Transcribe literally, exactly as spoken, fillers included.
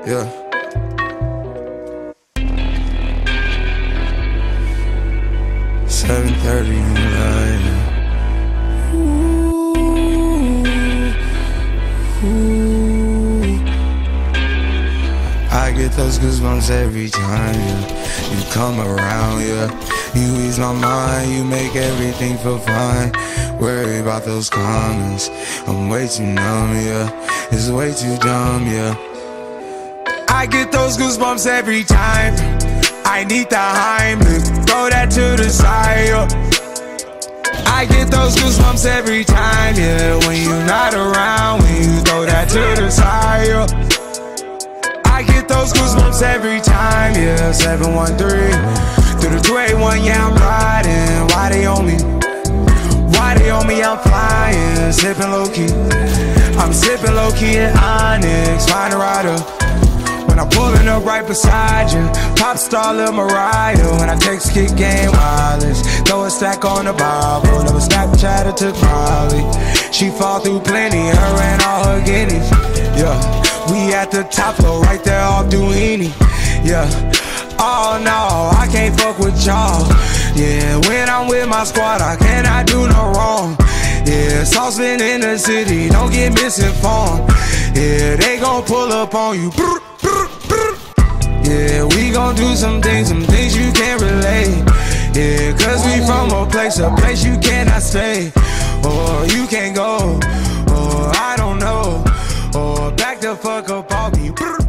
Yeah. seven thirty in the night. Ooh, ooh. I get those goosebumps every time, yeah. You come around, yeah. You ease my mind, you make everything feel fine. Worry about those comments, I'm way too numb, yeah. It's way too dumb, yeah. I get those goosebumps every time. I need the Heimlich, throw that to the side, yeah. I get those goosebumps every time, yeah. When you're not around, when you throw that to the side, yeah. I get those goosebumps every time, yeah. seven one three through the two eight one, yeah, I'm riding. Why they on me? Why they on me? I'm flying, sipping low-key. I'm sipping low-key in Onyx, find a rider. When I'm pulling up right beside you, pop star Lil Mariah. When I text kick game wireless, throw a stack on the Bible. Never Snapchat or took Molly. She fall through plenty, her and all her guineas. Yeah, we at the top floor, right there off Duini. Yeah, oh no, I can't fuck with y'all. Yeah, when I'm with my squad, I cannot do no wrong. Yeah, saucepan in the city, don't get misinformed. Yeah, they gon' pull up on you. Yeah, we gon' do some things, some things you can't relate. Yeah, cause we from a place, a place you cannot stay. Or you can't go, or I don't know. Or back the fuck up on me.